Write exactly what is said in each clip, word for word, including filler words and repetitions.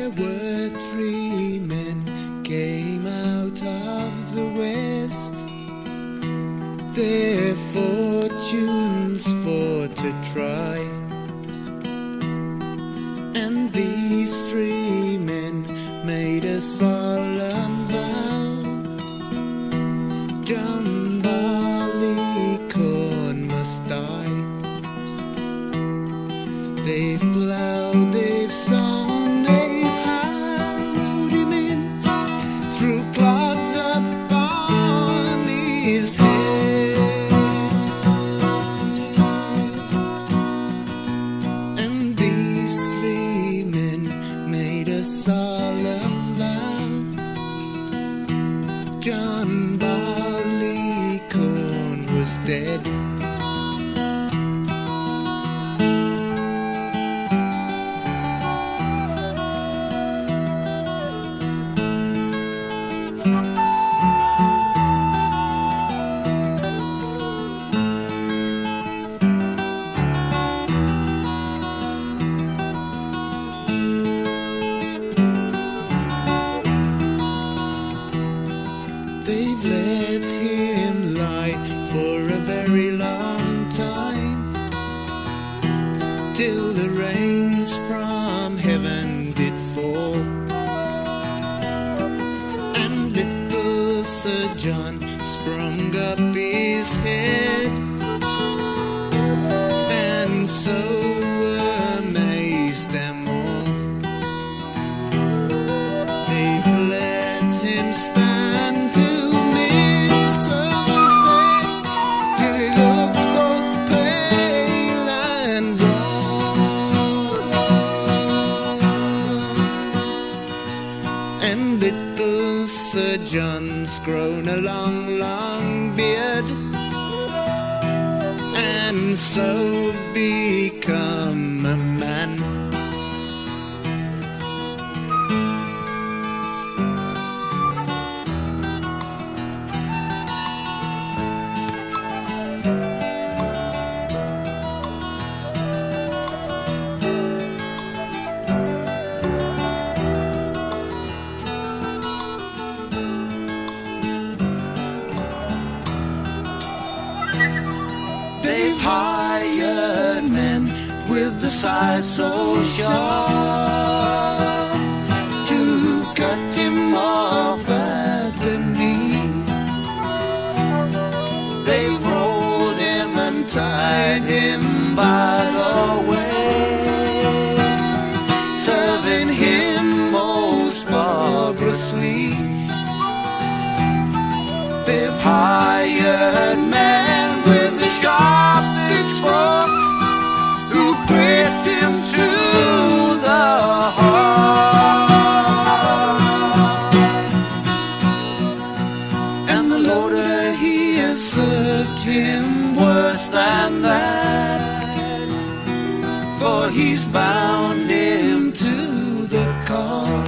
There were three men came out of the west, their fortunes for to try. And these three men made a solemn vow: John Barleycorn must die. They've ploughed, they've sown, they've harrowed him in, threw clods upon his head. And these three men made a solemn vow: John Barleycorn was dead. They've let him lie for a very long time, till the rains from heaven did fall, and little Sir John sprung up his head, and so were amazed them all. They've let him stand to and little Sir John's grown a long, long beard, and so become a man. They've hired men with the side so sharp to cut him off at the knee. They've rolled him and tied him by the way, serving him most barbarously. They've hired men with the sharp pitchforks who pricked him to the heart. And the loader, he has served him worse than that, for he's bound him to the car.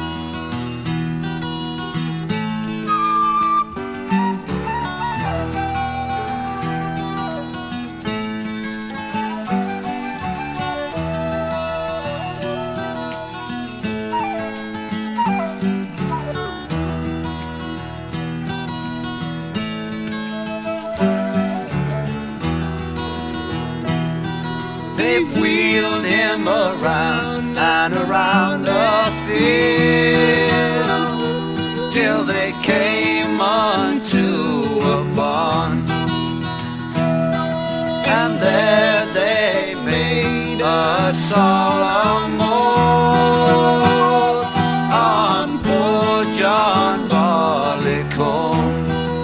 They've wheeled him around and around the field, till they came unto a barn, and there they made a solemn oath on poor John Barleycorn.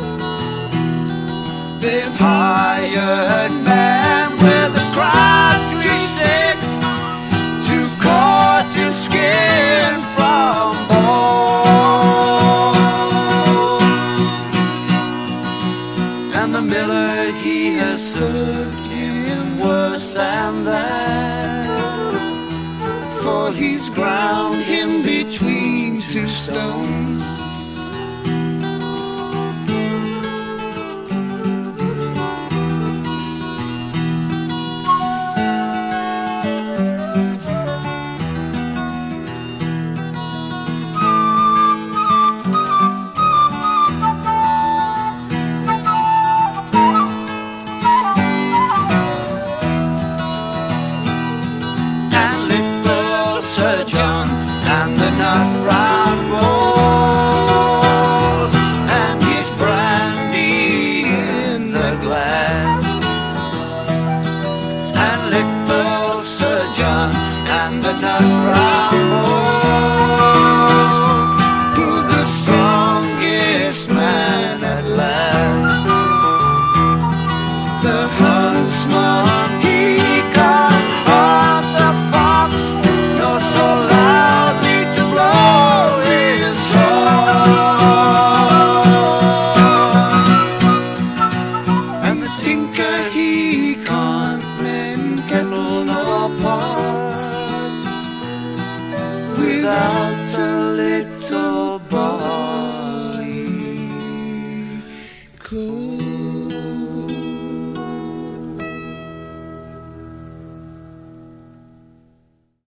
They've hired men with a crabtree sticks to cut his skin from bone, and the miller, he has served him worse than that, for he's ground him between two stones. the nut brown boy, who the strongest man at last. The huntsman he caught on the fox, nor so loudly to blow his horn. And the tinker he can't mend kettle nor pot without a little boy.